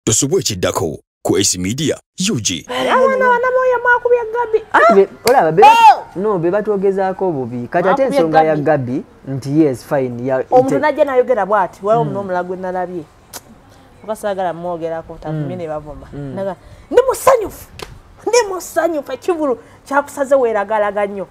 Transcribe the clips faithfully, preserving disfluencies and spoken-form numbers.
Tosubwe ekiddako ku S Media U G. Awana wana moya makubya Gabi. Ati olaba be no be batogezaako bubi. Kati ate ensonga ya Gabi nti yes fine ya omuntu najja nayogera bwati wali omuntu omulagwe nalabye. Okasagala mwogerako takumene bavuma. Naga ndi musanyufu. Ndi musanyufu ekivulu kyakusaze weeragalaga nnyo.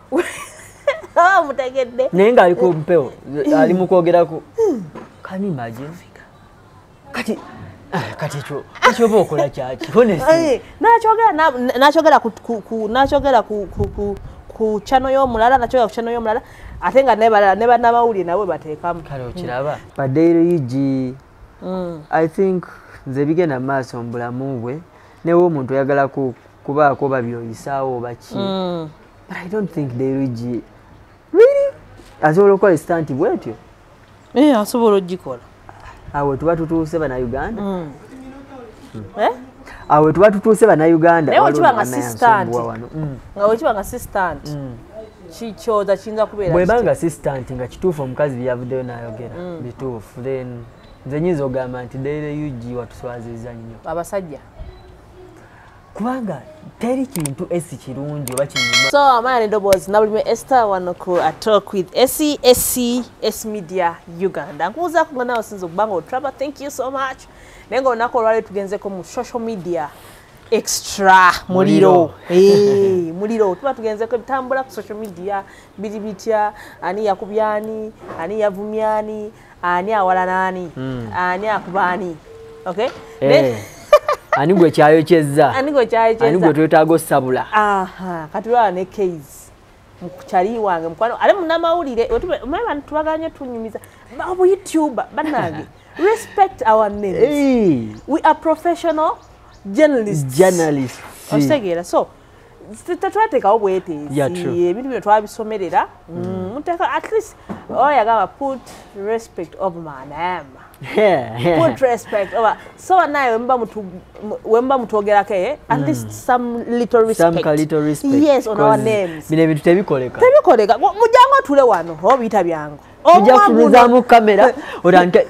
Ah mutegedde. Nenga aliko mpeo ali mukwogerako. Can you imagine? Kati kati cho cho bokola kyaki honestly nachogera nachogera ku nachogera ku ku ku chano yo mulala nachogera ku chano yo mulala atenga neba neba nabawuli nawe batekamu kale okiraba pa daily G I think nze bigenda maaso mbulamu bwe newo omuntu oyagala ku kubaako babyoyisawo baki but I don't think daily G really asobola okukola stunt bwetyo eh asobola ogikola awe tuba tutuuse bana Uganda mm. eh awe tuba tutuuse bana Uganda leo chiba assistant mm. ngawe chiba assistant mm. chichoza chinza kubera bwe banga assistant nga kituufu omukazi byavuddeyo nayogera mm. bituufu then nze nyinza ogamba nti daily U G watuswaziza nnyo abasajja kubanga teri kintu esi kirungi oba kinyuma so amani Ndobozi nabulime Esther wanoku a talk with S C S C S Media Uganda nkuza ku nawo sinzo kubanga otraba thank you so much nengo nako lwale tugenzeko mu social media extra muliro eh muliro tuba tugenzeko bitambula ku social media bidibitya ani yakubyani ani yavumyani ani awala nani mm. ani akubani okay hey. Ani gwe kyayo kyezza ani gwe kyayo kyezza ani gwe twetaago sabula aha katulwa ne case mukuchali wange mukwano ale munamawulire omaba ntubaganye tunyumiza babo YouTube banage respect our names hey. We are professional journalists journalists osegera so tatwateka obwete ebintu bino twabisomerera muteka at least oyagaba put respect of my name yeah, yeah. Put respect over so naye wemba mutu wemba mutogerako eh at mm. least some little respect some little respect yes on our names bine bintu tebikoleka tebikoleka mujango tule wano obita byango ojja kutumiza mu kamera odanke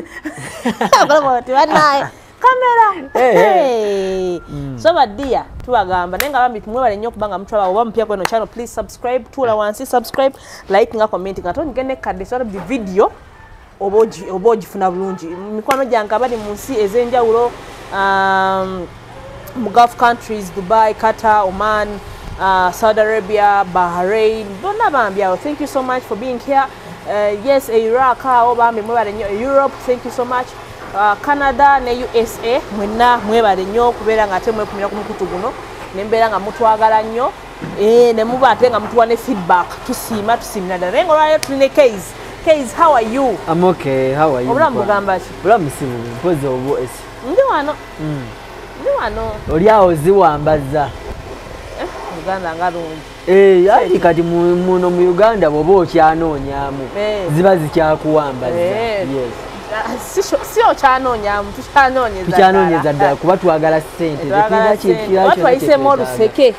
akala banaye kamera hey mm. So badia tubagamba nenga bambi tumwebale nnyo kubanga mutwaba oba mpya kweno channel please subscribe tula wansi subscribe like nga comment nga tongene kadde sort of the video oboji oboji funa bulungi mikwano gyange abali mu nsi ezenjawulo um mu Gulf countries Dubai Qatar Oman uh, Saudi Arabia Bahrain bonna bambya thank you so much for being here uh, yes Iraq oba mwebale nnyo Europe thank you so much uh, Canada ne U S A mwenna mwebale nnyo kubeera nga ate mwekumira ku mukutu guno nembera nga mutwagala nnyo eh ne muba ate nga mutuwa ne feedback tusiima tusiimira ddala nengo lwayo tuline case Case, how are you? I'm okay. How are you? Obula mugamba ki? Obula musibu. Mpoze obo esi. Ndi wano. Mm. Ndi wano. Oli awo ziwambaza. Eh, Uganda ngalungi. Eh, yali kati muno mu Uganda bobo okyanoonyamu. Eh. Ziba zikyakuwambaza. Eh. Yes. Sio sio kyanoonyamu, tukyanoonyeza. Tukyanoonyeza ddala kuba twagala ssente. Tekina kintu. Watu waise mo luseke.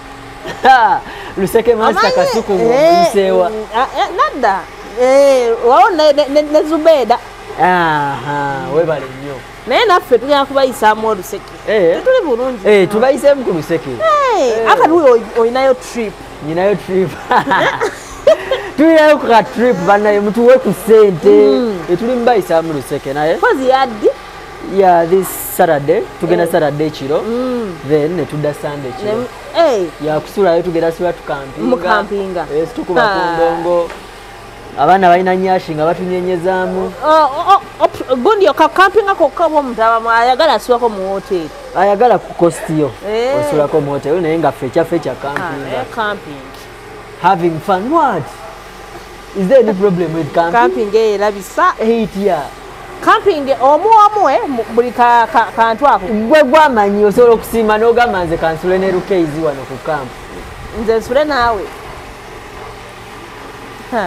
Luseke master kasuku musewa. Nadda. Eh, wao ne ne Zubeda. Aha, webale nnyo. Naye naffe tugenda kubayisa mu Luseke. Eh. Tuli bulungi. Eh, tubayise mu Luseke. Eh, aka tuyo oyinayo trip. Ninayo trip. Tuyayo ku trip banaye mutuwe ku sente. Etuli mbayisa mu Luseke naye. Kozi yaddi? Yeah, this Saturday, tugenda Saturday chiro. Then ne tudda Sunday chiro. Eh. Ya kusula yo tugenda siwa tukampinga. Mu campinga. Yes, tukuba ku ndongo. Abana balina nyashi nga batunyenyezaamu. Oh, oh, gundi yo camping ako kabo mutaba ayagala aswako mu hotel. Ayagala ku costiyo. Eh. Osulako mu hotel naye nga fecha fecha camping. Ah, camping. Having fun what? Is there any problem with camping? Camping eh labisa eight year. Camping omu omu eh buli ka kantu ako. Gwe gwamanyi osobola okusiima n'ogamba nze kansule ne Rukeizi wano ku camp. Nze nsule naawe. Ha.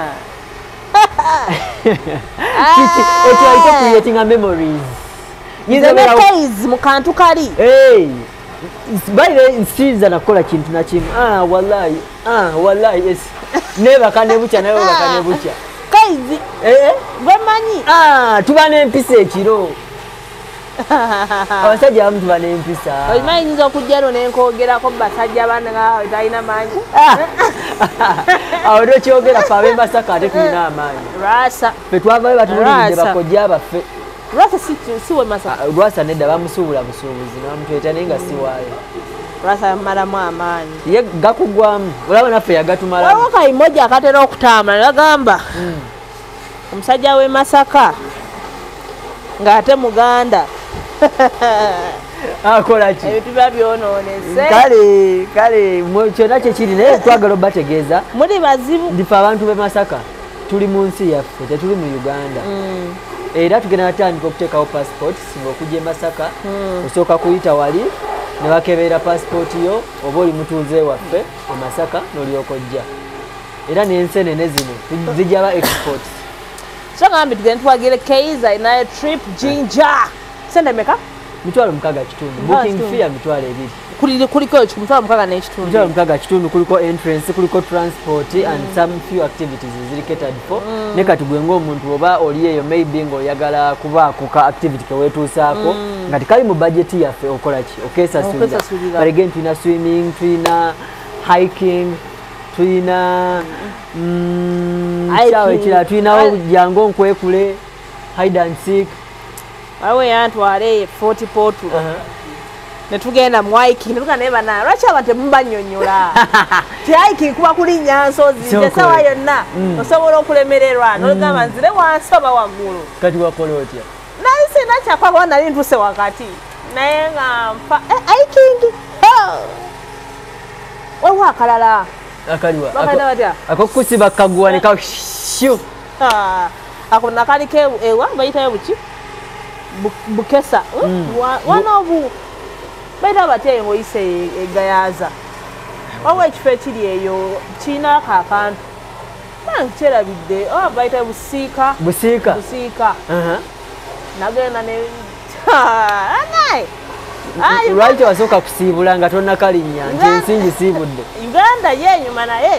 Ekyo ayita creating a memories. Nze ne Rukeizi mu kantu kali. Hey. By the way, nsiza nakola kintu na kimu. Ah, wallahi. Ah, wallahi yes. Neba kane bucha nayo bakane bucha. Kaizi. Eh? Gwe manyi. Ah, tubane mpise ekiro. abasajja abamu tuba n'empisa oyimanyi nyinza okujja no nenkoogerako basajja bana talina maanyi awo nokyogera fe ab'e Masaka ate tulina amaanyi Lwasa fe twavayo batululidde bakojja baffe Lwasa si we Masaka Lwasa nedda bamusuubula busuubuzi nebamutweta naye nga si waayo Lwasa yamumalamu amaanyi ye gakugwamu olaba naffe yagatumalamu waliwo kayimoja akatera okutambula nebagamba omusajja w'e Masaka ng'ate muganda akola ki ebintu biba byonoonese kale kale kyonna kyekiri naye twagala obategeeza muli bazibu ndife abantu b'e Masaka tuli mu nsi yaffe tetuli mu Uganda era tugenda natandika okuteekawo passport singa okujja e Masaka osooka kuyita wali ne bakebeera passport yo oba oli mutuuze waffe e Masaka n'olyoka ojja era n'ensenene zino zijaba export so gambi tugenda twagire Kaiza inayo trip jinja sente meka mitwalo mukaga kitundu booking fee ya mitwalo ebiri kuli kuliko mitwalo mukaga n'ekitundu mitwalo mukaga kitundu kuliko entrance kuliko transport mm. and some few activities ziri catered for mm. ne kati gwe ng'omuntu oba oli eyo maybe ng'oyagala kubaako ka activity keweetuusaako mm. nga tekali mu budget yaffe okola ki okeesasulira but again tulina swimming tulina hiking tulina kyawe ekirala tulinawo jangu nkwekule hide and seek awe yantwale forty potu netugenda mu hiking netugenda naye bana lwaki abantu temubanyonyola ti hiking kuba kulinnya nsozi esawa yonna osobola okulemererwa nolugamba nzire wansi oba waggulu kati wakola otya naye sina kyakwakuba nali ntuse wakati naye nga nfa hiking waliwo akalala akaliwa bakanda batya akokusiba kaguwa ne ka shyu ako nakaliko ewa bayitayo buki bukesa wana obu bayita batya ngoyise egayaza waliwo ekifo ekiri eyo kiinaako akantu kyerabidde oba bayita busiika busiika busiika nagenda ne anaye lwaki wasooka kusiibula nga tonnakalinnya nti ensingi siibudde Uganda yenyuma naye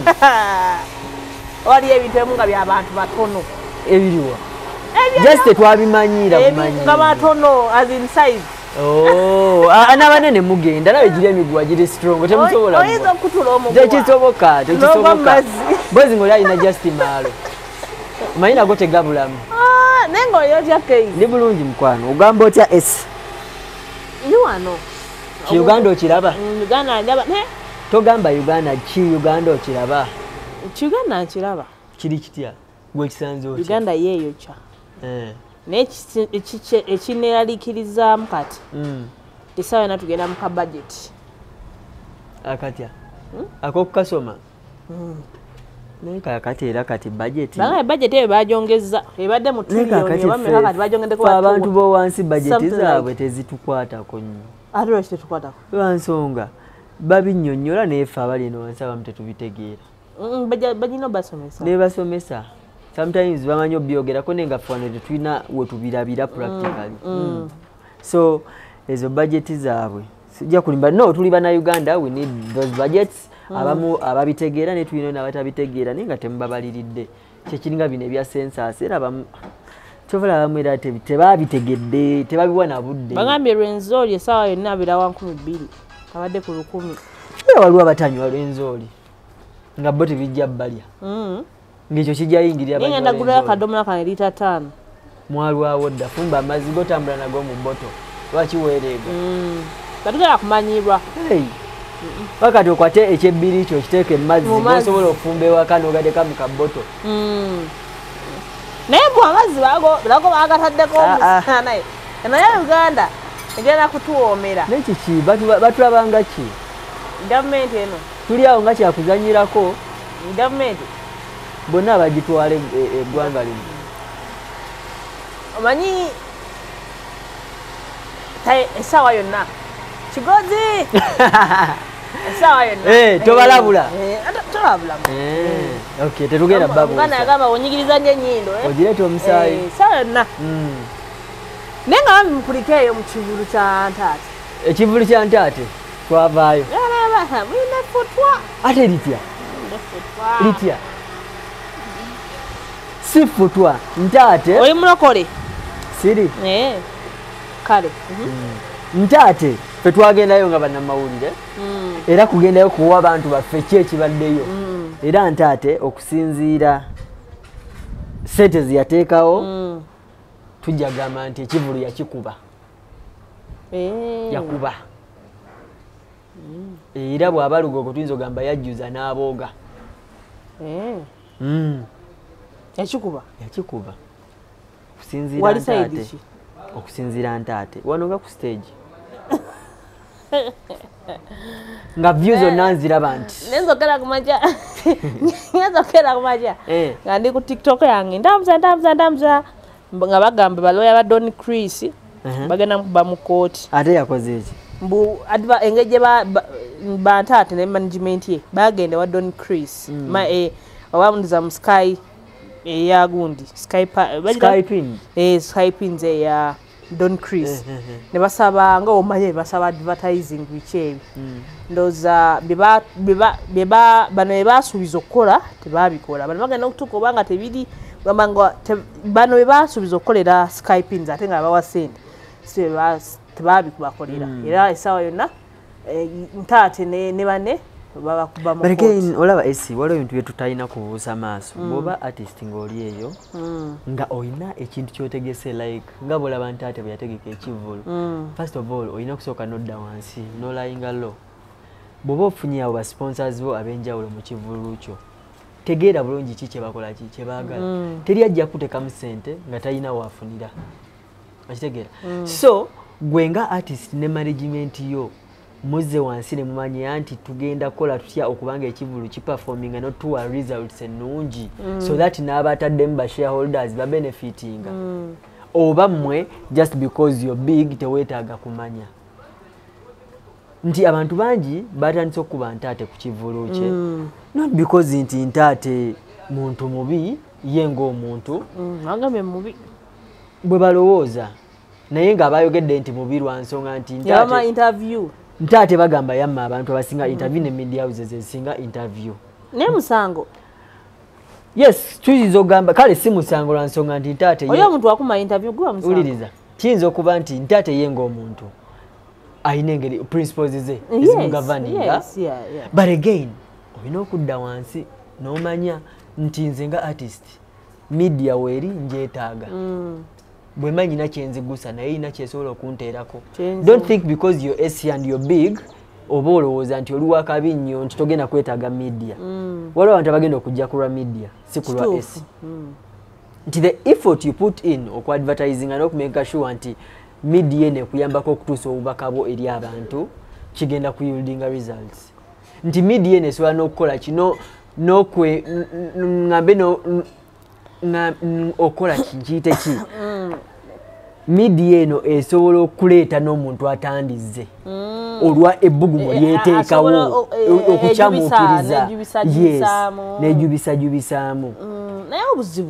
waliyo ebintu ebimu nga byabantu batono ebiriwa just tetwabimanyira bumanyi nga batono as in size n'abanene mugenda nawe giri emiguwa giri strong temusobola oyinza okutula omuguwa tekisoboka tekisoboka bozi ng'oli alina just maalo omanyi nago tegabulamu naye ng'oli otya Kaiza ndi bulungi mukwano ogamba otya esi ndi wano ki Uganda okiraba Uganda ndaba togamba Uganda ki Uganda okiraba ki Uganda nkiraba kiri kitya gwe kisanze otya Uganda yeeyo kya naye ekineeraliikirizaamu kati esaawa yonna tugenda mu ka budget akatya ak'okukasoma naye kakati era kati budget banga budget eyo bagyongeza ebadde mu trillion oba meka kati bagyongedeko abantu b'owansi budget zaabwe tezitukwatako nnyo ate lwaki tetukwatako lwansonga babinnyonnyola naye ffe abali eno wansi abamu tetubitegeera bagina obasomesa ne basomesa sometimes bamanyi obyogerako naye nga ffe wano tetulina wetubirabira practically so ezo budget zaabwe sijja kulimba no tuli bannayuganda we need those budgets abamu ababitegeera ne tulina n'abatabitegeera naye nga temubabaliridde kyekiringa bino ebya census era abamu kyovala abamu era tebaabitegedde tebabiwa na budde bagambye lwenzoli essaawa yonna abira wa nkumi bbiri kabadde ku lukumi era waliwo abatanywa lwenzoli nga bo tebijja bbalya ng'ekyo kijja yingirira naye ngenda gulayo akadomola kane liita ttaano mwalwawo dda fumba amazzi gotambula nago mu bboto lwaki weereega batugenda kumanyirwa wakati okwate ekyebbiri kyo okiteeka emazzi gosobola okufumba ewaka n'ogateeka mu kabboto naye bwe amazzi lago bagataddeko omusanaye naye Uganda egenda kutuwoomera naye kiki batulabanga ki gavumenti eno tuli awo nga kyakuzanyirako gavumenti bonna abagitwala eggwanga lino omanyi essaawa yonna kigozi essaawa yonna tobalabula tobalabulamu tetugenda babuganda yagamba onyigiriza nyo ennyindo ogireeta omusaayi essaawa yonna naye nga bambi mukulika eyo mu kivulu kya ntaate ekivulu kya ntaate twavaayo mulina futwa ate litya litya si futwa ntaate oli mulokole siri kale ntaate fe twagendayo nga bannamawulire era kugendayo kuwa abantu baffe ki ekibaddeyo era ntaate okusinziira sente ziyateekawo tujja gamba nti ekivulu yakikuba yakuba era bw'aba lugogo tuyinza ogamba yajjuza n'abooga yakikuba yakikuba okusinziira ntaate okusinziira ntaate wano nga ku stage nga view zonna nziraba nti nenzokera kumaja nenzokera kumaja nga ndi ku tiktok yange ndambuza ndambuza ndambuza nga bagamba baloya ba Don Chris bagenda kuba mu kooti ate yakoze eki mbu adva engeje ba ba ntaate ne management ye bagende wa Don Chris ma eh abamundiza mu Sky ya gundi Sky Skyping eh Skyping ze ya Don Chris ne basaba nga omaye basaba advertising bichebi ndoza biba biba biba bano basubiza okola tebabikola bano bagenda okutuka obanga tebidi bamanga bano basubiza okolera Skyping ate nga bawa sente sibe ba tebabikubakolera era esawa yonna ntaate ne ne bane baba kuba mu but again olaba esi waliwo ebintu bye tutayina kubuusa maaso bw'oba artist ng'oli eyo nga oyina ekintu kyotegese like nga bw'olaba ntaate bwe yategeka ekivulu first of all oyina okusooka n'odda wansi n'olayinga low bw'oba ofunye abo basponsors bo ab'enjawulo mu kivulu kyo tegeera bulungi ki kye bakola ki kye baagala teri ajja kutekamu ssente nga talina waafunira okitegeera so gwe nga artist ne management yo muze wansi ne mumanye anti tugenda kola tutya okubanga ekivulu kiperforming no tuwa results ennungi so that n'abataddemu ba shareholders ba benefitinga oba mmwe just because you're big teweetaaga kumanya nti abantu bangi batandise okuba ntaate ku kivulu kye not because nti ntaate muntu mubi ye ng'omuntu agambe mubi bwe balowooza naye nga bayogedde nti mubi lwa nsonga nti ntaate interview ntaate bagamba yamma abantu abasinga interview ne media houses ezinga interview ne musango yes tuyinza ogamba kale si musango lwa nsonga nti ntaate oyo omuntu akuma interview gwa musango uliriza kiyinza okuba nti ntaate ye ng'omuntu ayina engeri principles ze ezimugavaninga yes, yeah, yeah. but again olina okudda wansi n'omanya nti nze nga artist media weeri njeetaaga mm. bwe manyina kyenzigusa naye ina kyesobola okunteerako don't think because you're S and you're big oba olowooza nti oli wakabi nnyo nti togenda kwetaaga media mm. waliwo abantu abagenda okujja kulwa media si kulwa S mm. nti the effort you put in oku advertising n'okumeka sure nti media ene kuyambako okutuusa obubaka bwo eri abantu kigenda kuyieldinga results nti media ene esobola n'okukola kino n'okwe ngambe no nga okola nkiyite ki media eno esobola okuleeta n'omuntu atandize olwa ebbugumu lyeteekawo okukyamuukiriza nejubisajubisaamu naye obuzibu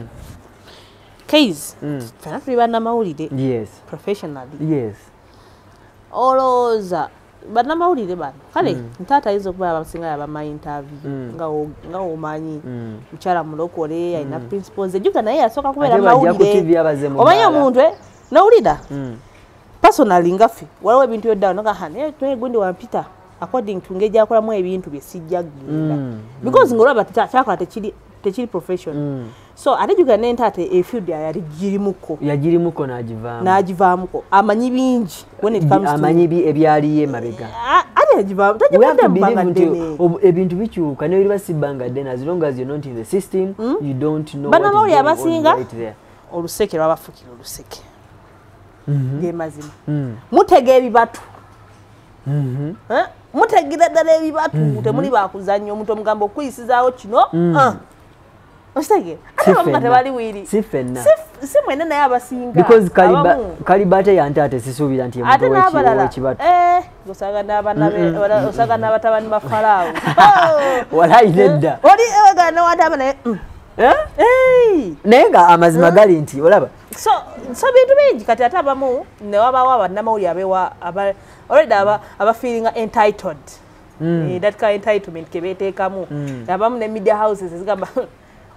case fena tuli bannamawulire professionally olowooza bannamawulire bano kale ntaata ayinza okuba abasinga abamanyi interview nga omanyi mukyala mulokole alina principles ejjuka naye yasooka kubeera mawulire omanyi omuntu nawulira personally ngaffe waliwo ebintu yoddawo nogaha naye gundi wampita according to ngeri gyakolamu ebintu bye sijja kugenda because ngaolaba kyakola tekiri tekiri professional so ate juga nentaate efield yali girimuko yagirimuko n'agivaamu n'agivaamuko amanyi bingi when it comes to amanyi bi ebyaliyo emabega ate yagivaamu tajja mbanga ddene ebintu bikyuka naye liba sibbanga ddene as long as you're not in the system you don't know what is going on abasinga right there oluseke lwabafukira oluseke ge mazima mutega ebibatu mutegira ddala ebibatu temuli bakuzannya omuntu omugamba okuyisizaawo kino ostage abamu tebali wiri si fenna si mwene naye abasinga because kaliba kalibate yantate sisubira nti omuntu w'ekibatu eh osaga n'abana be osaga n'abatabani ba Farao wala inedda oli ega n'abatabani eh eh naye nga amazima gali nti olaba so so bintu bingi kati ate abamu ne wabawo bannamawulire abewa aba already aba aba feeling entitled that kind of entitlement kebeteekamu abamu ne media houses zigamba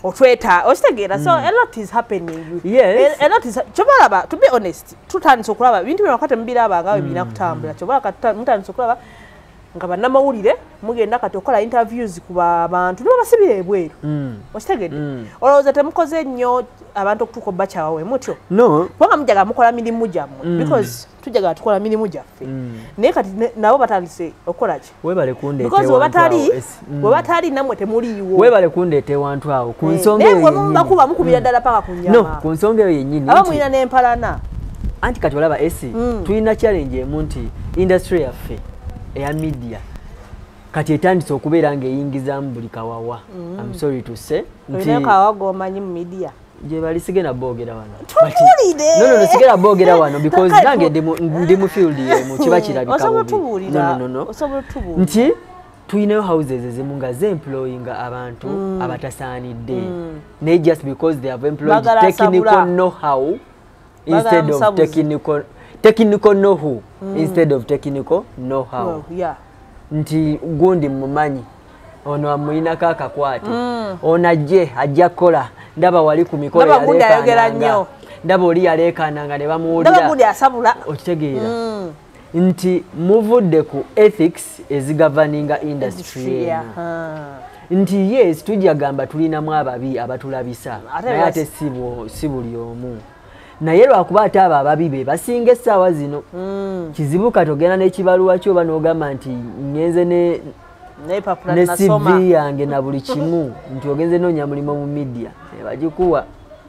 otweta okitegeera so a lot is happening Yes. a, a lot is chobalaba to be honest tutandise okulaba bintu bino wakati mbiraba nga bina kutambula chobalaba mutandise okulaba nga bannamawulire mugenda kati okola interviews ku bantu nibo basibira ebweru okitegedde olowooza temukoze nnyo abantu okutuuka bakyawawe mutyo no kubanga mujaga mukola mirimu gyammwe because tujaga tukola mirimu gyaffe naye kati nabo batandise okukola ki webale kundeeta because webatali webatali namwe temuliiwo webale kundeeta ewantu awo ku nsonga eyo naye bakuba mukubira ddala paka ku nyama no ku nsonga eyo yennyini aba mulina n'empalana anti kati olaba esi tulina challenge emu nti industry yaffe eya media kati etandise okubeera ng'eyingizaamu buli kawawa I'm sorry to say nti kawawa g'omanyi mu media gye bali sigenda boogera wano tubulire no no no sigenda boogera wano because nange ndi mu field yemu kiba kirabika bubi no no no osobola tubulira nti tuyinayo houses ezimu nga ze-employinga abantu abatasaanidde naye just because they have employed technical know-how instead of technical technical know-how instead of technical know-how nti gundi mumanyi ono amuyinako akakwate ono ajje ajja kukola ndaba wali ku mikolo yaleekaananga ndaba oli yaleekaananga ne bamuwulira okitegeera nti muvudde ku ethics ezigavaninga industry eno nti yes tujja gamba tulinamu ababi abatulabisa naye ate si buli omu naye lwakuba ate abo ababi be basinga essaawa zino kizibu kati ogenda n'ekibaluwa kyo oba n'ogamba nti ngenze ne ne C V yange na buli kimu nti ogenze noonya mulimo mu media ebagikuwa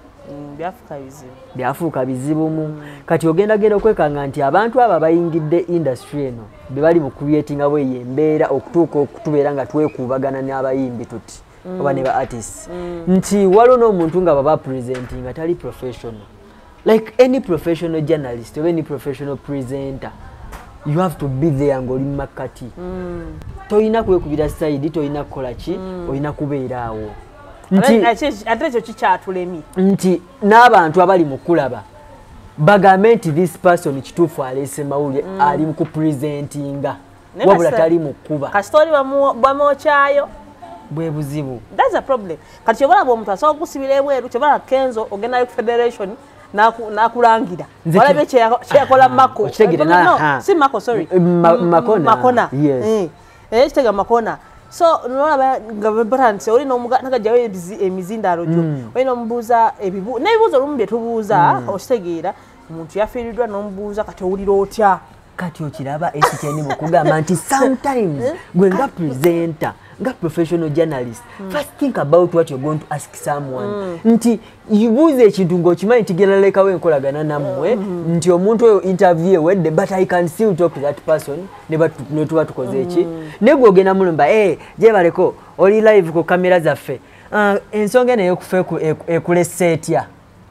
byafuuka bizibu mu kati ogenda genda okwekanga nti abantu abo abayingidde industry eno be bali mu creatinga bweyo embeera okutuuka okutubeera nga twekuubagana n'abayimbi tuti oba ne ba artists nti waliwo n'omuntu nga baba presenting nga tali professional like any professional journalist or any professional presenter you have to be there ng'oli mu makkati toyina kwekubira side toyina kukola ki oyina kubeera awo ate ekyo kikyatulemi nti n'abantu abali mu kulaba bagambe nti this person kituufu aleese mawulire ali mu kupresentinga wabula tali mu kkuba kastori bamwokyayo bwe buzibu that's a problem kati kyobalaba omuntu asobola okusibira ebweru kyobalaba kenzo ogendayo ku federation nakulangira walabe kyeyakola mako si mako sorry makona ekitega makona so nolaba nga batandise olina nagajjawo emizindalo gyo olina omubuuza ebibu n'ebibuuzo olumu bye tubuuza okitegeera omuntu yafiiriddwa n'omubuuza kati owulira otya kati okiraba ekiteni mu kugamba nti sometimes gwe nga presenter nga professional journalist first think about what you're going to ask someone nti yubuuze ekintu ng'okimanyi nti genda lekawo enkolagana nammwe nti omuntu oyo interview ewedde but I can still talk to that person ne tuba tukoze eki naye gwe ogenda mulumba eh gyebaleko oli live ku kamera zaffe ensonga eno eyokufa ekulese etya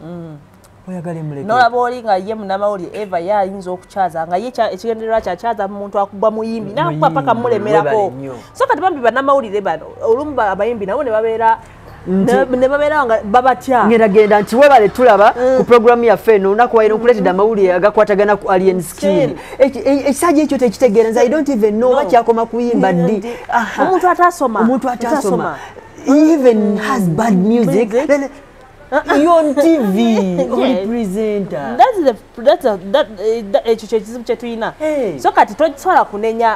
nolaba oli nga ye munnamawulire eva ye ayinza okukyaza nga ye ekigendererwa kyakyaza muntu akuba muyimbi nakuba paka mulemerako so kati bambi bannamawulire bano olumu abayimbi nabo ne babeera ne babeera nga babatya ngendagenda nti webale tulaba ku programu yaffe eno olunaku waire nkuleetedde amawulire agakwatagana ku alien skin ekisajja ekyo tekitegeera nze I don't even know oba kyakoma kuyimba ddi omuntu atasoma omuntu atasoma even has bad music you're on T V only presenter that's the that's a, that ekyo kyekizibu kye tulina so kati tosobola kunenya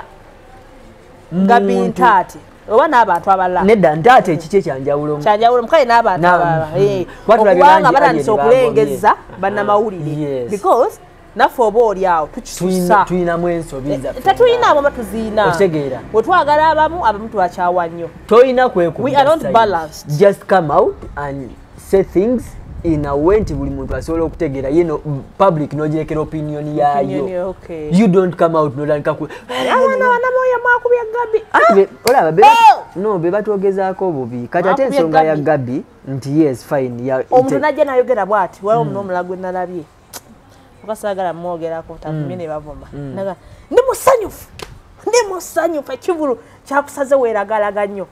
gabi ntaati oba n'abantu abalala nedda ntaate ekiki ekyanjawulo kyanjawulo mukale n'abantu abalala okubanga batandise okulengeza bannamawulire because naffe oba oli awo tukisusa tulinamu ensobi zaffe tetulinamu oba tuziina okitegeera bwe twagala abamu abamu tubakyawa nnyo tolina kwekubira we are not balanced just come out and say things in a way nti buli muntu asobola okutegeera ye no public nogirekera opinion yayo okay. You don't come out notandika ku abaana banamoya mwakubya Gabi ati olaba be no be batwogezaako bubi kati ate ensonga ya Gabi nti yes fine ya omuntu najja nayogera bwati waliwo omuntu omulagwe nalabye okasaagala mwogerako takumye ne bavuma naga ndi musanyufu ndi musanyufu ekivulu kyakusaze weeragalaga nnyo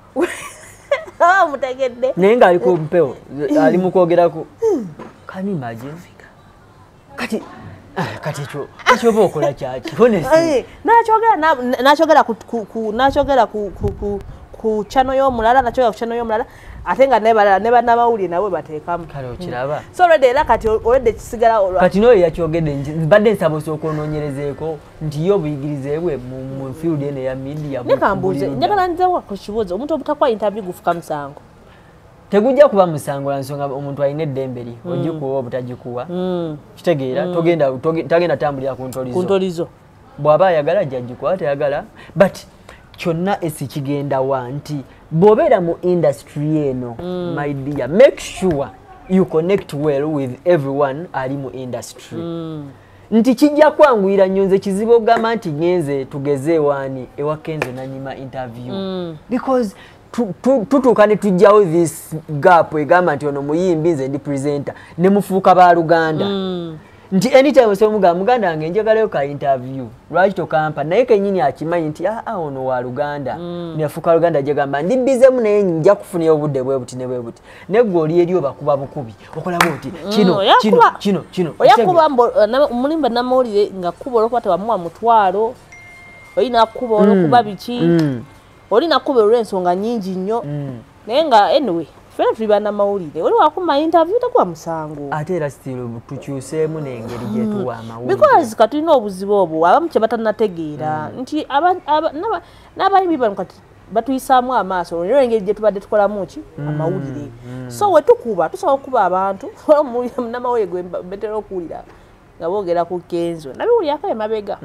mutegedde naye nga ali ku mpewo ali mu kwogerako can you imagine kati kati ekyo ekyo oba okola kyaki honestly nakyogera nakyogera ku nakyogera ku ku channel y'omulala nakyo ku channel y'omulala ate nga nebala neba namawuli nawe bateekamu kale okiraba so already era kati already kisigala kati no yakyogedde badde nsaba okwonoonyerezeeko nti yo obuyigirizeebwe mu field eno ya media nekambuuze njagala nzewa ku kibuuzo omuntu obutakwa interview gufuka musango tegujja kuba musango lwa nsonga omuntu alina eddembe lye ogikuwa obutagikuwa kitegeera togenda tagenda tambulira ku ntolizo bw'aba ayagala jjagikuwa tayagala but kyonna esi kigenda wa nti bw'obeera mu industry eno my dear make sure you connect well with everyone ali mu industry nti kijja kwanguyira nnyo nze kizibu ogamba nti ngenze tugeze ewaani ewa Kenzo nanyima interview because tutuuka ne tujjawo this gap egamba nti ono muyimbi nze ndi presenter ne mufuuka ba Luganda nti anytime osobola mugamba muganda wange njagalayo ka interview lwaki tokampa naye kennyini akimanyi nti aa ono wa Luganda nefuuka Luganda gyegamba ndi bizemu naye njja kufunayo obudde bwe buti ne bwe buti naye gwe oli eri obakuba bukubi okolaba oti kino kino kino kino oyakuba mulimba namawulire nga kuba olwokuba tebamuwa mutwalo olina kuba olwokuba biki olina kuba olw'ensonga nyingi nnyo naye nga anyway fena tuli bannamawulire oli wakuma interview takuwa musango ate era still tukyuseemu n'engeri gye tuwa amawulire because katulina obuzibu obwo abamu kye batannategeera nti n'abayimbi bano kati batuyisaamu amaaso olwo engeri gye tubadde tukolamu ki amawulire so we tukuba tusobola okuba abantu munnamawulire gwe betera okuwulira nga boogera ku Kenzo nabiwulyako emabega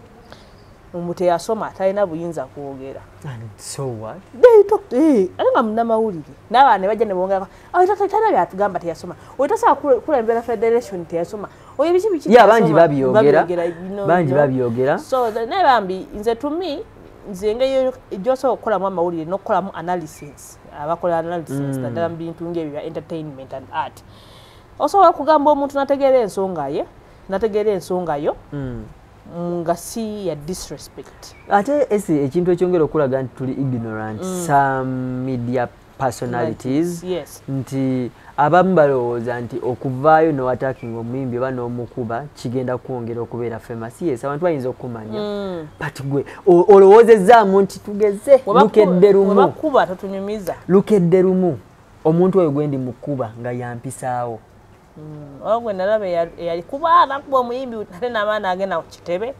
omuntu eyasoma talina buyinza kwogera so what they talk eh anga munnamawulire n'abaana ne bajja ne bongera ayo tatala byatugamba teyasoma oyo tasobola kulembera federation teyasoma oyo biki biki ya bangi babyogera bangi babyogera so ne bambi nze to me nze ngeyo ejjoso okukolamu amawulire n'okukolamu analysis abakola analysis naddala mu bintu ng'ebyo entertainment and art osobola okugamba omuntu nategeera ensonga ye nategeera ensonga yo nga si ya disrespect ate esi ekintu ekyongera okulaga nti tuli ignorant some media personalities yes nti abamu balowooza nti okuvaayo n'owatakinga omuyimbi oba n'omukuba kigenda kwongera okubeera famous yes abantu bayinza okumanya but gwe olowoozezaamu nti tugeze lukedde lumu wabakuba tatunyumiza lukedde lumu omuntu oyo gwendi mukuba nga yampisaawo ogwe nalaba yalikuba nakuba omuyimbi ate n'abaana agenda ku kitebe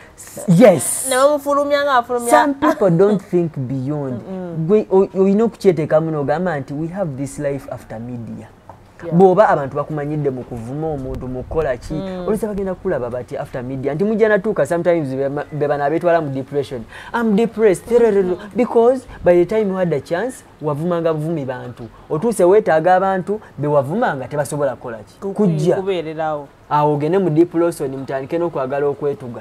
yes ne bamufulumya nga afulumya some people don't think beyond gwe oyina okukyeteekamu n'ogamba nti we have this life after media bw'oba abantu bakumanyidde mu kuvuma omuntu mu kukola ki olwisa bagenda kulaba bati after media nti mujja natuuka sometimes be bana abeetwala mu depression I'm depressed because by the time you had a chance wavumanga buvumi bantu otuuse weetaaga abantu be wavumanga tebasobola kukola ki kujja kubeererawo awo ogende mu depression mutandike n'okwagala okwetuga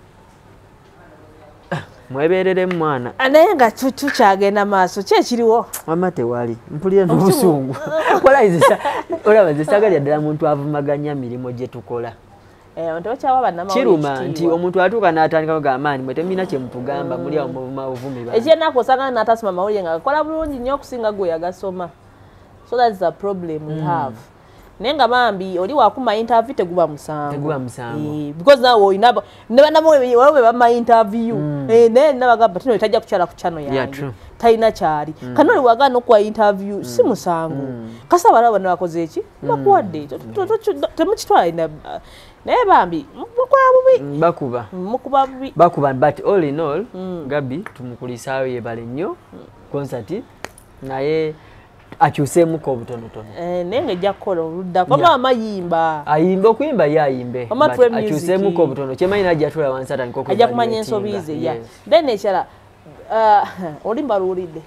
mweberere mwana naye nga tukyagenda maaso ki ekiriwo wama tewali mpulira n'obusungu olaba nze saagalya ddala muntu avumaganya mirimu gye tukola kiruma nti omuntu atuuka n'atandika kugamba nti mwe temulina kye mutugamba muli awo muvuma buvumi bantu ekyenaku osanga n'atasoma mawulire nga gakola bulungi nnyo okusinga gwe yagasoma so that's the problem we have naye nga bambi oli wakuma interview teguba musango teguba musango because nawe oyina waliwe bama interview naye nabagamba tino tajja kukyala ku channel yange talina kyali kano oli wagana okuwa interview si musango kasa balaba bano bakoze eki bakuwadde temukitwala naye bambi mukola bubi bakuba mukuba bubi bakuba but all in all Gabi tumukulisaayo yebale nnyo concert naye akyuseemuko obutonotono naye nga ejja kukola oluddako oba amayimba ayimba okuyimba ye ayimbe akyuseemuko obutono kyemanyi najja atula wansi atandika ajja kumanya ensobi ze ya then ekirala olimba luwulidde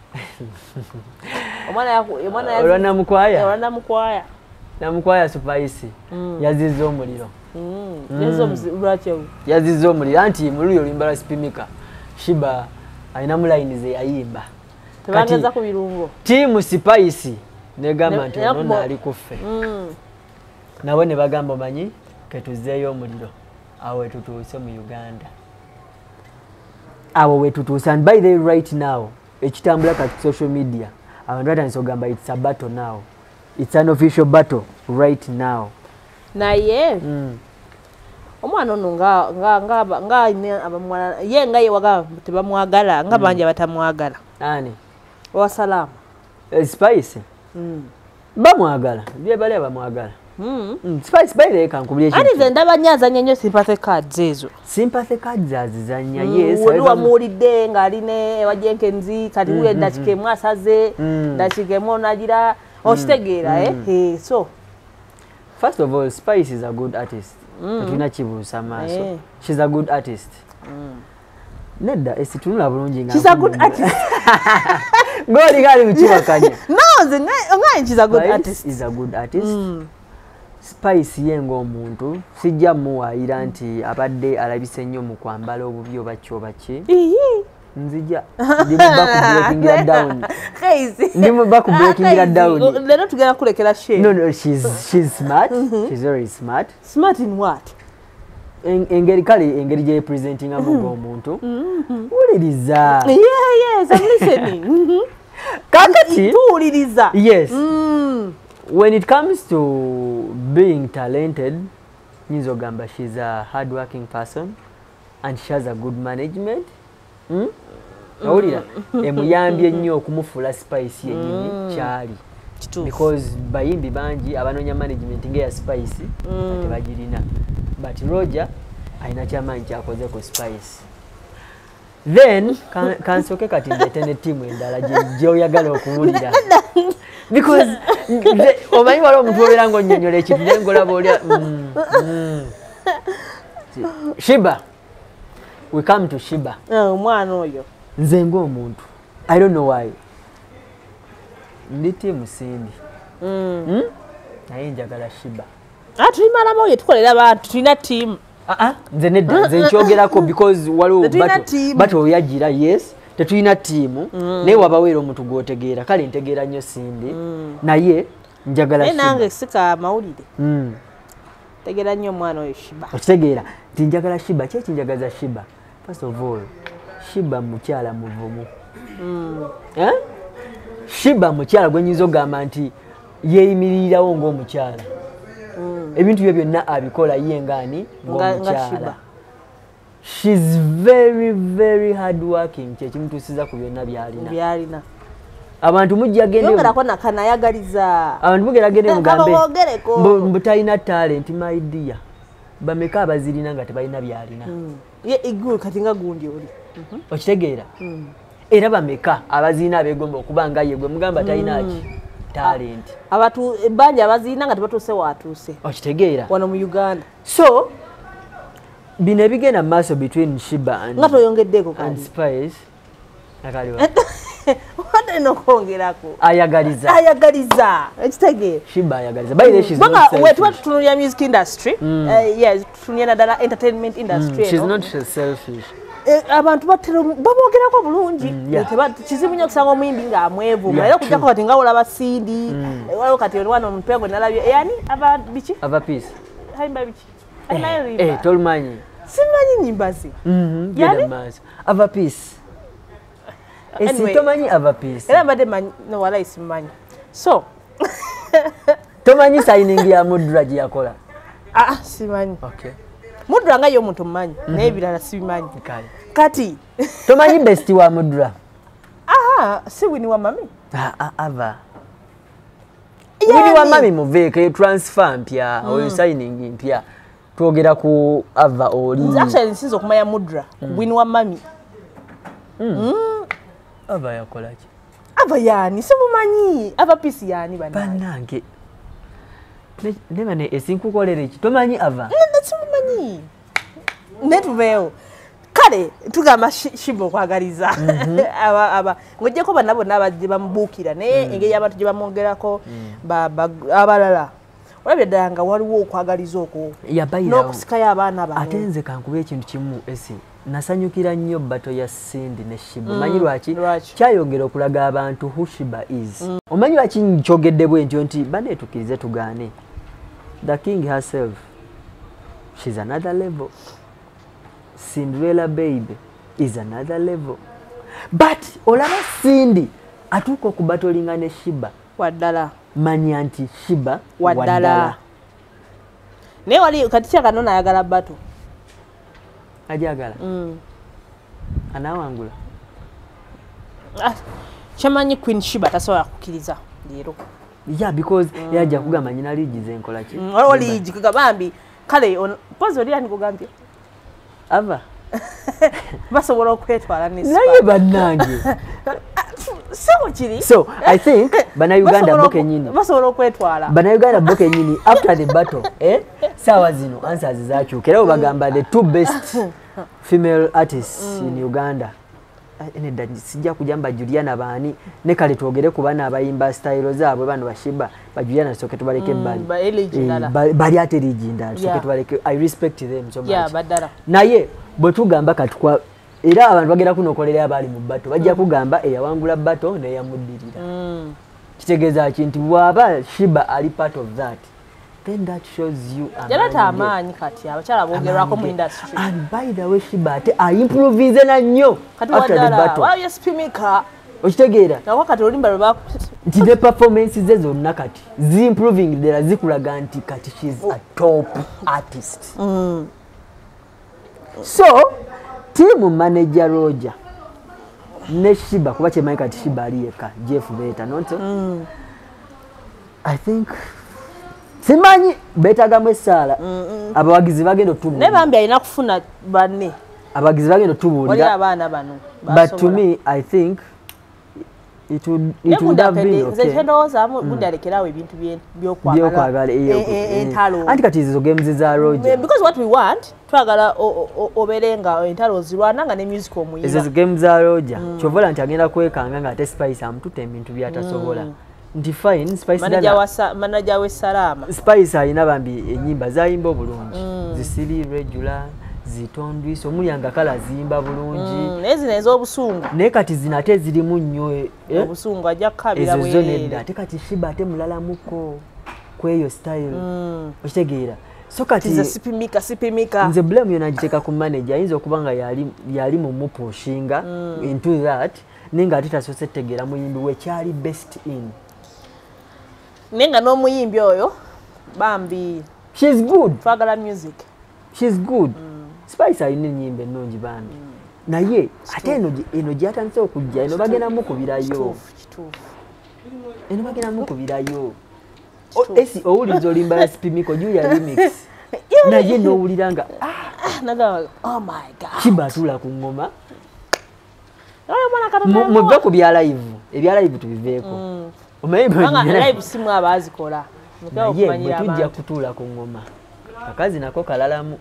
olwa namukwaya olwa namukwaya namukwaya Spice yazizza omuliro lwakyo yazizza omuliro anti muluyo olimba lwa Spimika Shiba alina mu line ze yayimba tebangeza ku birungo tiimu Spice negamba nti ono ali kuffe nabo ne bagamba manyi ketuzeeyo omuliro awo wetutuuse mu Uganda awo wetutuuse and by the right now ekitambula kati social media abantu batandise ogamba it's a battle now it's an official battle right now naye omwana ono nga nga nga nga ine abamwana ye nga ye waga tebamwagala nga banje batamwagala ani wa salama Spice mm bamwagala bye bale bamwagala mm Spice bale kankubye ani ze ndabanyaza nyenyo sympathy cards ezo sympathy cards azizanya yes wali wamulidde nga aline wajenkenzi kati uye ndachike mwasaze ndachike monagira okitegeera eh so first of all Spice is a good artist Katina Chibusa maso she's a good artist nedda esitunula bulungi nga she's a good artist ngoli kali mchibakanya no ze ngai she's a good artist is a good artist Spice yengo omuntu sijja muwayira nti abadde alabise nnyo mu kwambala obubyo bakyo baki nzija ndimu baku breaking down crazy ndimu baku breaking down lero tugenda kulekera shame no no she's she's smart she's very smart smart in what engeri kali engeri je presenting amugo omuntu uliriza yeah yes I'm listening kakati uliriza yes when it comes to being talented Nizo Gamba, she's a hard-working person and she has a good management. Hmm? Awulira emuyambye nnyo okumufula Spice yennyini kyali because bayimbi bangi abanonya management ngeya Spice ate bagirina but Roger ayina kyamaanyi kyakoze ku Spice then kansoke kati ndetene timu endala gye oyagala okuwulira because omanyi waliwo omuntu obeera ng'onnyonnyola ekintu naye ng'olaba olya Shiba we come to Shiba omwana oyo nze ng'omuntu I don't know why ndi timu Cindy naye njagala Shiba tulimalamu oyo tukolera abantu tulina tiimu nze nedda nze nkyogerako because waliwo bato oyagira yes tetulina tiimu naye wabaweera omuntu gw'otegeera kale ntegeera nnyo Cindy naye njagala Shiba nange sika amawulire tegeera nnyo omwana oyo Shiba okitegeera nti njagala Shiba ki ekinjagaza Shiba first of all Shiba mukyala muvumu Shiba mukyala gwe nnyinza ogamba nti yeeyimirirawo ng'omukyala ebintu bye byonna abikola ye ngani ng'omukyala she's very very hard working kyekimutuusiza ku byonna byalina abantu mujja gende yongerako nakanayagaliza abantu mugera gende mugambe mbu talina talent my dear bameka abazirina nga tebalina byalina ye iguru kati nga gundi oli okitegeera era bameka abazirina abegomba okuba nga ye gwe mugamba talina ki talent abatu banja abazirina nga tebatuuse waatuuse okitegeera wano mu Uganda so bino ebigenda mu maaso between Shiba and, nga toyongeddeko and Spice akaliwa wade nokwongerako ayagaliza ayagaliza ekitegeera Shiba ayagaliza by the she's not selfish wetuba tutunulira music industry mm. uh, yes tutunulira naddala entertainment industry mm. she's no? not selfish abantu batero bamwogerako bulungi kizibu nnyo okusanga omuyimbi ng'amwevuma era okujjako kati nga olaba Cindy waliwo kati olwana omupego nalabye yani aba biki aba peace hayimba biki eh tolumanyi simanyi nyimba ze yani ava peace esi tomanyi ava peace era mbadde manyi no wala isimanyi so tomanyi signing ya Mudra gye yakola ah simanyi okay Mudra nga yo muntu mmanyi naye ebirala sibimanyi kati tomanyi besti wa Mudra aha si Winnie wa mami ah ava Winnie wa mami muveke transfer mpya oyo signing mpya twogera ku ava oli actually nsinze okumanya Mudra Winnie wa mami ava yakola ki ava yani simumanyi ava peace yani bana banange nema ne esinkukolera eki tomanyi ava simumanyi netuveo kale tugamba Shiba okwagaliza aba aba ngojjeko bana bonna abajje bamubuukira naye engeri abantu gye bamwogerako abalala olabye ddala nga waliwo okwagaliza okwo n'okusikayo abaana bawe ate nze kankuba ekintu kimu esi nasanyukira nnyo bato ya Cindy ne Shiba omanyi lwaki kyayongera okulaga abantu who Shiba is omanyi lwaki nkyogedde bwe ntyo nti baneetukirize tugaane the king herself she's another level Cinderella baby is another level but olaba Cindy atuuka okubatolinga ne Shiba waddala manya nti Shiba waddala naye wali kati kyakanona ayagala bato ajagala mm. anawangula ah, chamanyi Queen Shiba tasobola kukkiriza leero yeah because mm. yajja kugamba nyina liigize enkola ki mm, waliwo liigi kugambambi kale pozi oli ani kugambye ava basobola okwetwala ne naye bannange so kiri so I think bannayuganda boke nyini basobola okwetwala bannayuganda boke nyini after the battle eh sawa zino answers zakyuka era bagamba the two best female artists mm. in Uganda ene sijja kujamba Juliana baani ne kale twogere ku bana abayimba style zaabwe bano bashiba ba Juliana soke tubaleke mbali ba elegindala bali ate legindala soke tubaleke I respect them so much yeah badala naye bwe tugamba katukwa era abantu bagera kuno kolera abali mu battle bajja mm. kugamba eyawangula battle ne yamuddirira mm. kitegeeza kinti bwaba Shiba ali part of that then that shows you jalata amanyi kati abachala bogerako mu industry and by the way Shiba ate I improve na nnyo after the battle wow yes pimika okitegeera na wakati olimba lwa nti the performances ze zonna kati zi improving there zikulaga nti kati she's a top artist mm. so team manager Roger ne Shiba kuba kye Mike ati Shiba aliyeka Jeff Beta not mm. I think simanyi Beta gamwe sala mm -mm. abawagizi bagendo tubu ne bambi alina kufuna banne abagizi bagendo tubu wali abana bano but to me I think it would it would have been okay ze chendoza mudalekerawe ebintu byokwagala byokwagala entalo anti kati izo games za Roger because what we want twagala oberenga entalo zirwana nga ne music omuyimba izo games za Roger mm. chovola nti agenda kwekanga nga ate Spice amtute ebintu byatasobola mm. nti fine Spice manager wa manager we Salama Spice alina bambi enyimba zayimba obulungi mm. zisiri regular zitondwi so mulyanga kala zimba bulungi mm, ezi nezo obusungu ne kati zinate zirimu nnyo eh? obusungu ajja kabira bwe ezo zonedda ate kati Shiba ate mulala muko kweyo style mm. okitegeera so kati tiza sipimika sipimika nze blame yona agiteka ku manager ayinza okubanga yali yali mu mupushinga mm. into that ninga ate tasose tegeera muyimbi we kyali best in nenga no muyimbi oyo bambi she's good twagala music she's good mm. Spice ayine nyimbe nnungi bambi mm. naye ate eno eno gyatandise okujja eno bagenda mukubirayo eno bagenda mukubirayo esi owuliza olimba spimiko Julia remix naye n'owuliranga naga oh my god Shiba atula ku ngoma muve ku bya live ebya live tubiveeko omayimba live simu abazikola mukao kumanyira abantu tujja kutula ku ngoma akazi nako kalalamu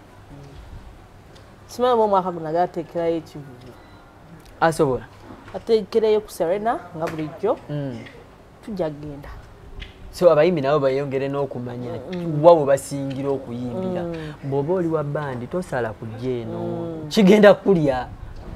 simama mu mwaka guno gatekera ekivuvu asobola atekereyo ku Serena nga bulijjo mm. tujja genda so abayimbi nabo bayongere n'okumanya mm. wabo basingira okuyimbira mm. boba oli wa bandi tosala kujeno mm. kigenda kulya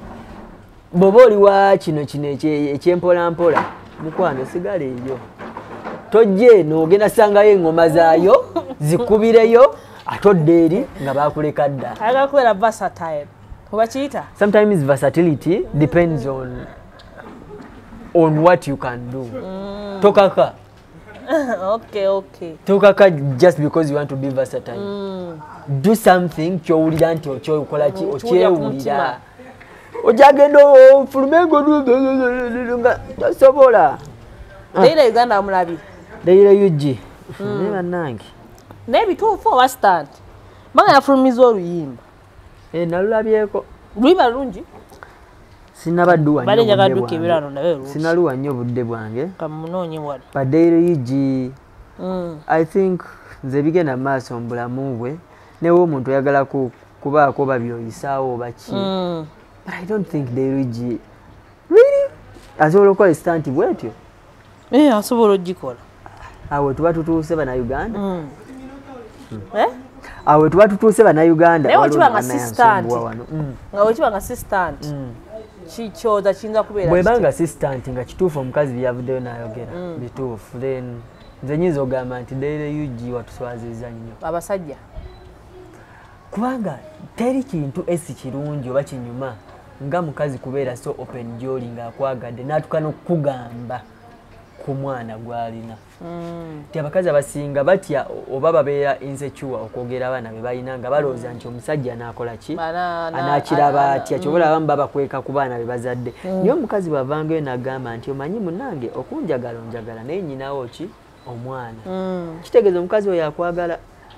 boba oli wa kino kino ekyempola mpola mukwano sigale eyo tojje n'ogenda sangayo engoma zaayo zikubireyo atodde eri nga bakuleka dda ayaga kubeera versatile oba kiyita sometimes versatility depends on on what you can do mm. tokaka okay okay tokaka just because you want to be versatile mm. do something kyowulira nti okyokola ki okyewulira ojagenda fulumengo nga tosobola Deira Uganda amulabi Deira Yuji ne bannange nebituufu oba stand banga yafulumiza oluyimba eh nalulabyeko luyiba lungi sinabadduwa bale njagadduka ebirano nabe lungi sinaluwa nnyo budde bwange kamunoonye wano ba Deira Yuji mm. I think nze bigenda maaso mbulamu bwe newo omuntu oyagala kubaako babyoyisaawo baki mm. but I don't think Deira Yuji really asobola okukola stand bwetyo eh asobola ogikola awe tuba tutuuse bana Uganda mm. mm. eh awe tuba tutuuse bana Uganda naye okiba nga assistant mm. nga okiba nga assistant mm. kikyoza kiyinza kubeera bwe banga assistant nga kituufu omukazi byavuddeyo n'ayogera mm. bituufu then nze nyinza ogamba nti Deira Yuji watuswaziza nnyo abasajja kubanga teri kintu esi kirungi oba kinyuma nga mukazi kubeera so open gy'oli ng'akwagadde n'atuuka n'okukugamba ku mwana gwalina. Mm. Ti abakazi abasinga batya oba babeera insecure okwogera abaana be balina nga balowooza nti omusajja anaakola ki anaakiraba atya kyobola abamu babakweka ku baana be bazadde. Naye omukazi bw'avangayo n'agamba nti omanyi munnange okunjagala onjagala naye nyinawo ki omwana. Kitegeeza omukazi oyo akwagala.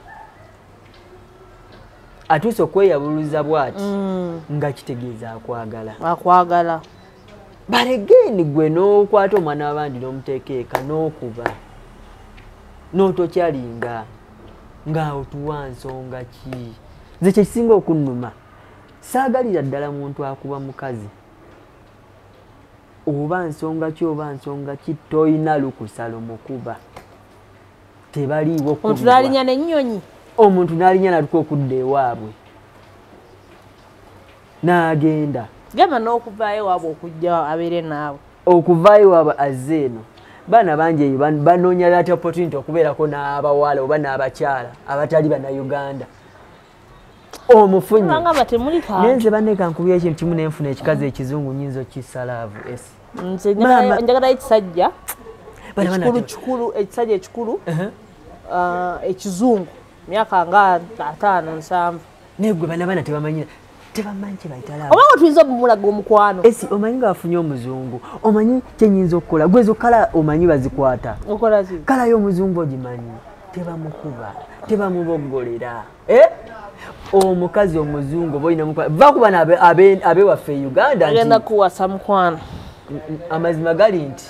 Atuuse okweyabuluza bw'ati nga kitegeeza akwagala. Akwagala. But again gwe n'okwata omwana w'abandi n'omuteeka eka n'okuba n'otokyalinga ng'awo tuwa nsonga ki. Nze kye kisinga okunnuma saagalira ddala muntu akuba mukazi oba nsonga ki oba nsonga ki toyina lukusala mukuba tebaliiwo kubibwa. Omuntu n'alinya n'ennyonyi. Omuntu n'alinya natuka okudda ewaabwe n'agenda. Gamba n'okuvaayo waabwe okujja abeere naawe. Okuvaayo waabwe azze eno. Baana bangi eyo banoonya that opportunity okubeerako n'abawala oba n'abakyala abatali bannayuganda. Omufunye. Naye nze banne kankubya ekintu kimu ne nfuna ekikazi ekizungu nnyinza okkisalaavu esi. Nze njagala ekisajja ekikulu kikulu ekisajja ekikulu ekizungu myaka nga ataano nsanvu. Naye gwe bana bana tebamanyira. Tebamanyi kye bayita laavu. Oba tuyinza okumulaga omukwano. Esi omanyi ng'afunye omuzungu. Omanyi kye nnyinza okukola. Gwe zo kala omanyi bazikwata. Okola ki? Kala y'omuzungu ogimanyi. Tebamukuba. Tebamuboggolera. Eh? Omukazi omuzungu oba olina mukwano. Va ku bano ab'ewaffe e Uganda nti. Agenda kuwasa mukwano. Amazima gali nti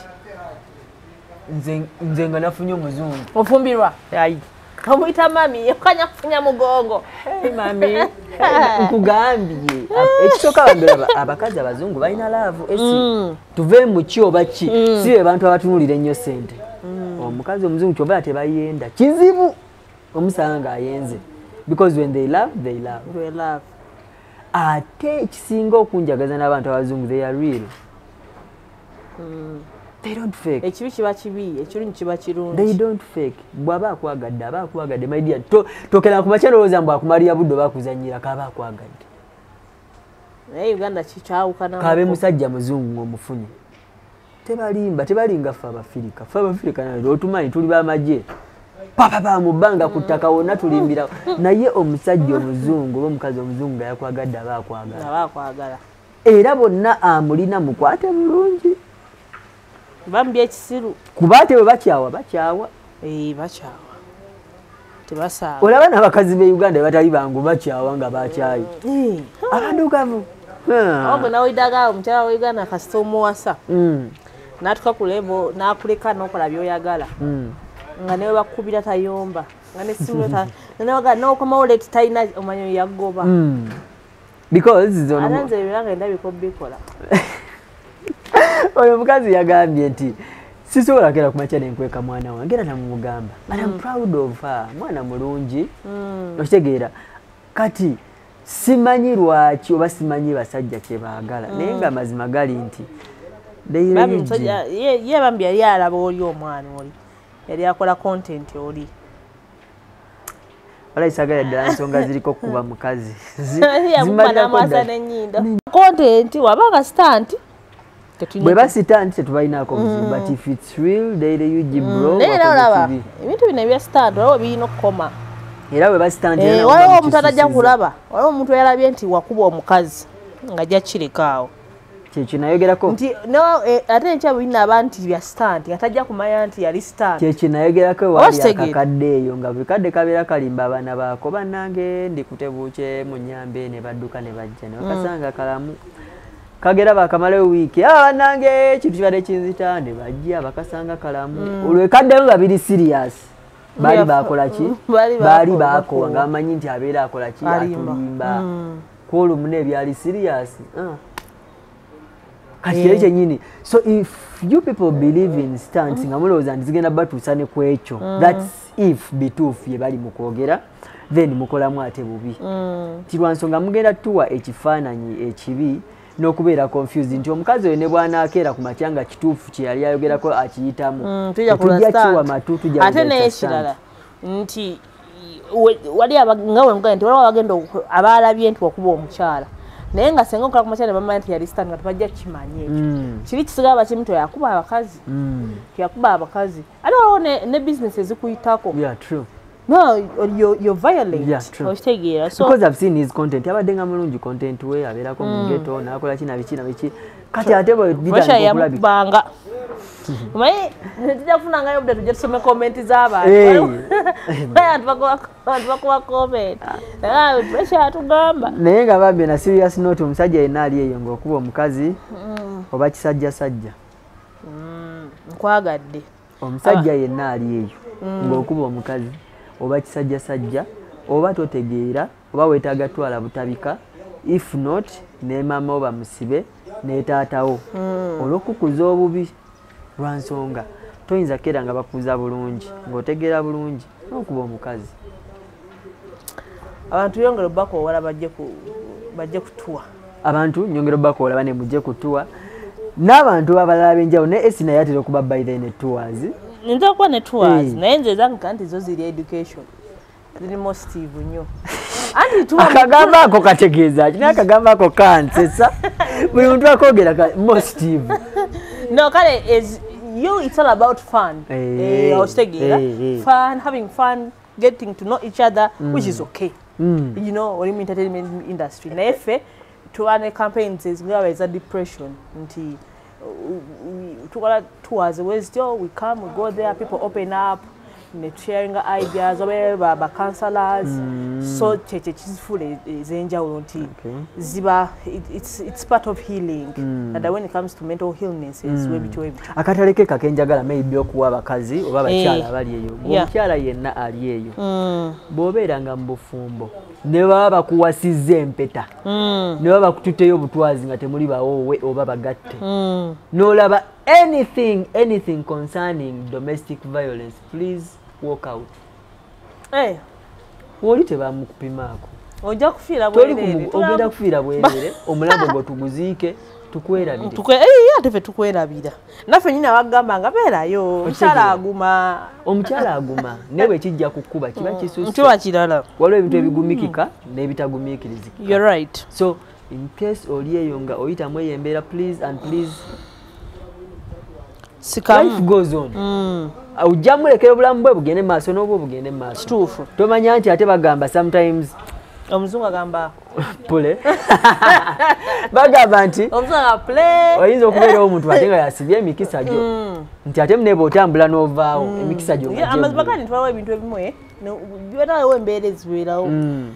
nze nga nafunye omuzungu. Ofumbirwa. Ayi. Omuyita mami okanya kufunya mugongo. Hey mami. Nkugambye ekisooka bambera abakazi abazungu balina laavu esi tuve mu ki oba ki si be bantu abatunulira ennyo ssente. Omukazi omuzungu kyoba tebayenda kizibu omusanga ng'ayenze because when they love they love. They love. Ate ekisinga okunjagaza n'abantu abazungu they are real. They don't fake. Ekibi kiba kibi, ekirungi kiba kirungi. They don't fake. Bw'aba akwagadde aba akwagadde my dear. Tokera ku makyalo olowooza mbu akumalira budde oba akuzannyira kaba akwagadde. Naye Uganda kikyawukana. Kabe musajja muzungu ng'omufunye. Tebalimba, tebalinga ffe Abafirika. Ffe Abafirika nayo otumanyi tuli b'amagye. Papa pa mu bbanga ku ttaka wonna tulimbira. Naye omusajja omuzungu oba omukazi omuzungu nga yakwagadde aba akwagala. Aba akwagala. Era bonna amulina mukwate bulungi. Bambi ekisiru. Kuba ate bwe bakyawa bakyawa. Eh bakyawa. Tebasaaga. Olaba n'abakazi b'e Uganda batali bangu bakyawa nga bakyayi. Eh. Abandugavu. Ogwo nawidaga omukyala wa Uganda kasita omuwasa. Mm. N'atuka ku level n'akuleka n'okola by'oyagala. Mm. Nga newe bakubira tayomba. Nga ne simu ta. Newe n'okomawo leti talina omanyi yagoba. Mm. Because zono. Alanze ebiranga ndabiko bikola. Oyo mukazi yagambye nti sisobola kera kumakya nenkweka mwana wange era namugamba. But I'm proud of her. Mwana mulungi. Mm. Okitegeera. Kati simanyi lwaki oba simanyi basajja kye baagala. Mm. Naye nga amazima gali nti Babi musajja ye ye bambi yali alaba oli omwana oli. Yali akola content oli. Wala isagala ddala nsonga ziriko kuba mukazi. Zimanya mwasa n'ennyindo. Content wabanga stunt. Bwe basita nti tetubalinaako buzibu but if it's real daily U G bro. Era olaba ebintu bino ebya stand olaba birina okukoma. Era bwe basita nti era waliwo omuntu atajja kulaba waliwo omuntu yalabye nti wakuba omukazi nga jakirikaawo. Kyekyo nayogerako nti no ate nkya bwina abantu bya stand atajja kumanya nti yali stand. Kyekyo nayogerako wali akakadde eyo nga buli kadde kabeera kalimba abaana baako bannange ndi kutebuuke mu nnyambe ne badduka ne bajja ne bakasanga kalamu. Kagera bakamalayo wiiki ah nange kintu kibadde kinzita ne bajja bakasanga kalamu olwe kadde nga biri serious bali bakola ki bali bakola nga amanyi nti abeera akola ki atulimba kolo mune byali serious ah kati ekyo nyini. So if you people believe in stunts nga mulowooza nti zigenda batuusane ku ekyo that's if bituufu ye bali mu kwogera then mukolamu ate bubi ti lwansonga mugenda tuwa ekifaananyi ekibi n'okubeera confused nti omukazi oyo ne bw'anaakeera ku makyanga kituufu kye yali ayogerako akiyitamu tujja kiwa matu tujja ate n'ekirala nti wali nga we mugamba nti waliwo abagenda abaalabye nti wakuba omukyala naye nga senga okola ku makyala bamanya nti yali stand nga tebajja kukimanya ekyo kiri kisigala bakimu teyakuba abakazi teyakuba abakazi ate waliwo ne business ezikuyitako no you're, you're violent yeah, true. Okitegeera so because I've seen his content yabadde nga mulungi content we abeerako mu ghetto nakola kina biki na biki kati ate bwe bidanga Mai nitija kufuna ngayo bde tuje tusome comment z'abantu. Abantu bakuba abantu bakuba comment. Ah pressure atugamba. Naye nga babbe na serious note omusajja yenna ali eyo ng'okuba omukazi oba kisajja sajja. Mm nkwagadde. Omusajja yenna ali eyo ng'okuba omukazi oba kisajja sajja oba totegeera oba weetaaga twala butabika if not ne mama oba musibe ne taatawo olw'okukuza obubi lwansonga toyinza kera nga bakuza bulungi ng'otegeera bulungi n'okuba omukazi. Abantu yongera bakowala bajje ku bajje kutuwa. Abantu nyongera bakowala bane mujje kutuwa. N'abantu abalala benjawo ne esina yatera okuba by the ne tours. Nza kwa ne tours naye nze zanga kanti zo ziri education. Ziri motive nnyo. Anti tuwa akagamba ako kategeeza kina akagamba ako kansesa buli muntu akogera ka motive. No, kale is you. It's all about fun. Hey, eh, hey, hey. Fun, having fun, getting to know each other, mm. which is okay. Mm. You know, or in entertainment industry. Na efe to run campaigns is always a depression. Until to tours, we still we come, we go there, people open up. Sharing ideas, ba counselors, mm. so cheche chizifule zenjawulo nti ziba it's it's part of healing. Mm. And when it comes to mental illnesses, we bitwe bitwe. Akataleke kakenjagala maybe okuwa abakazi oba abakyala abali eyo. Omukyala yenna ali eyo. Mm. Bobeeranga mu bufumbo. Ne baba bakuwasizza empeta. Mm. Ne baba bakututeyo obutwazi nga temuli bawowe oba bagatte. Mm. N'olaba anything anything concerning domestic violence, please walk out. Eh. Woli tebamukupimaako. Ojja kufiira bwerere. Ogenda kufiira bwerere. Omulambo gwo tuguziike tukwerabire. Tukwe eh ate fe tukwerabira. Naffe nyina bagamba nga beerayo. Omukyala aguma. Omukyala aguma. Newe kijja kukuba kiba kisusse. Ntuwa kirala. Waliwo ebintu ebigumikika n'ebitagumiikirizika. You're right. So in case oli eyo nga oyitamu eyo embeera please and please Sikamu. Life goes on. Mm. Ujja mulekera obulamu bwe bugende maaso n'obwo bugende maaso. Kituufu. Tomanya nti ate bagamba sometimes omuzungu agamba pule bagamba nti omuzungu agamba pule oyinza okubeerawo omuntu ate nga yasibye emikisa gyo nti ate muneba otambula n'ovaawo emikisa gyo nga amazima kandi twalawo ebintu ebimu byetalawo embeera ezibeerawo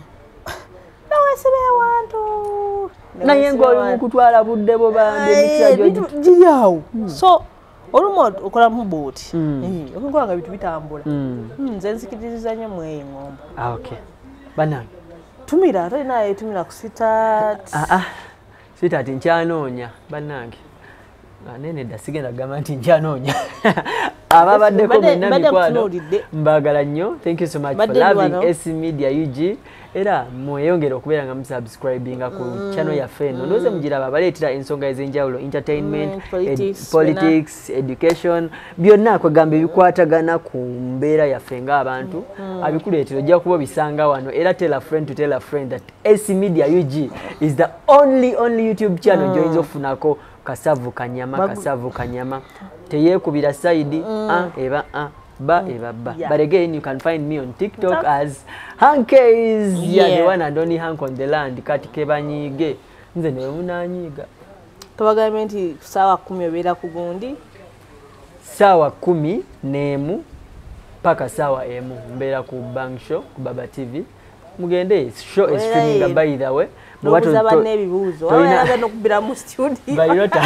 nawesibe awantu naye ng'oli mu kutwala budde bwo bambi emikisa gyo giri awo so olumu okola mu booti okunkola nga bintu bitambula nze nzikiririza nnyo mu eyo ngombo. Okay banange tumira tolina yetumira ku sitaati. Ah ah sitaati nkyanoonya bannange anene dda sigenda kugamba nti nkyanoonya ababaddeko mwenna mikwano mbaagala nnyo. Thank you so much for loving S Media U G era mweyongera okubeera nga musubscribinga ku channel yaffe eno ndoze mugiraba abaleetera ensonga ez'enjawulo entertainment, mm, politics, ed politics education byonna kwegamba ebikwatagana ku mbeera yaffe ng'abantu mm. abikuleetera ojja kuba bisanga wano era tell a friend to tell a friend that S Media U G is the only only YouTube channel mm. gy'oyinza okufunako kasavu kanyama Babu. kasavu kanyama teyeekubira side mm. ah, eba ah. Ba mm. eba ba. Yeah. But again, you can find me on TikTok Talk. as Hankeys. Yeah. yeah, the one and only Hank on the land. Kati kebanyige. Nze ne munanyiga. Tubagambye nti sawa kumi obeera ku gundi. Sawa kumi n'emu paka sawa emu mbeera ku Bang Show ku Baba T V. Mugende show is streaming by the way. Nobuza banne ebibuuzo walaga nokubira mu studio bayota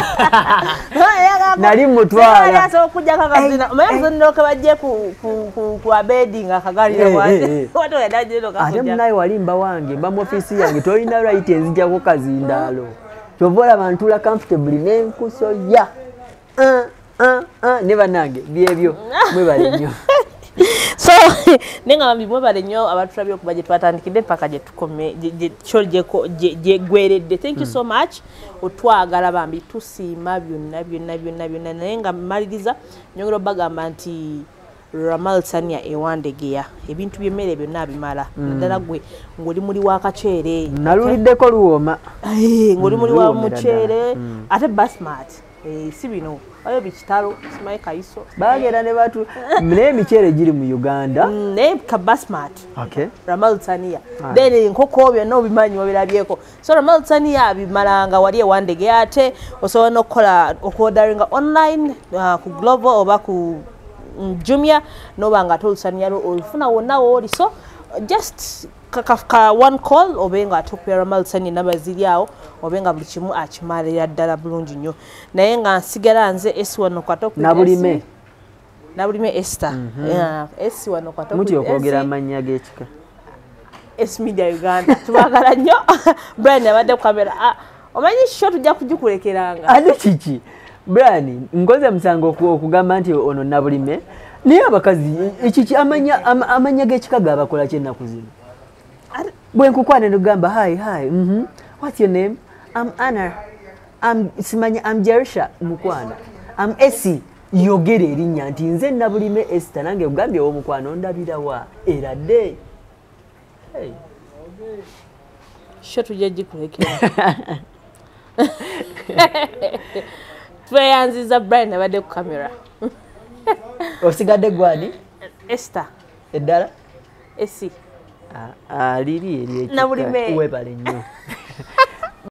nali mutwala yaso kujja kakazina omanyi ndoka bajje ku ku ku abedi nga kagalira wanze wato yadaje ndo kakujja ate munayi walimba wange mba mu office yange toyina right enzija ko kazindaalo tovola abantu la comfortably nenkuso ya uh uh uh never nange byebyo mwe bali nnyo. So nenga bambi mwe bale nnyo abatulabye okuba gye twatandikidde paka gye tukome kyo gye gweredde. Thank you so much otwagala bambi tusiima byonna byonna byonna byonna naye nga maliriza nyongera bagamba nti Ramalsania ewandegeya ebintu by'emmere byonna bimala naddala gwe ng'oli muli wa kaceere naluliddeko luwoma ng'oli muli wa muceere ate basmati si bino ayo bikitalo simaye kayiso bagera ne batu naye emiceere giri mu Uganda naye ka basmati okay Ramalsania then enkoko byonna obimanyi wabirabyeko so Ramalsania bimalanga wali ewandegeya ate osobola n'okukola okuodaringa online ku Global oba ku Jumia nobanga tolusania lo olufuna wonna woli so just ka one call obenga atopera Ramalsania nabaziryawo obenga buli kimu akimalira ddala bulungi nnyo naye nga nsigala nze esi wano katop nabulime nabulime Esther yeah esi wano katop muti okwogera amanya g'ekika S Media Uganda tubagala nnyo Brian abadde ku kamera omanyi sho tujja kujikulekeranga ate kiki Brian ngoze musango okugamba nti ono nabulime niye abakazi ekiki amanya amanya g'ekika gabakola kyennaku zino bwe nkukwana n'ogamba hi hi mhm what's your name I'm Anna I'm simanya I'm Jerisha mukwana I'm Essie yogere erinnya nti nze nabulime Esther nange ogambye omukwano ndabira wa eradde hey sho tujja jikulekera tweyanziza Brian abadde ku kamera osigadde gwani Esther eddala Essie ah liri eri ekika nabulime webale nnyo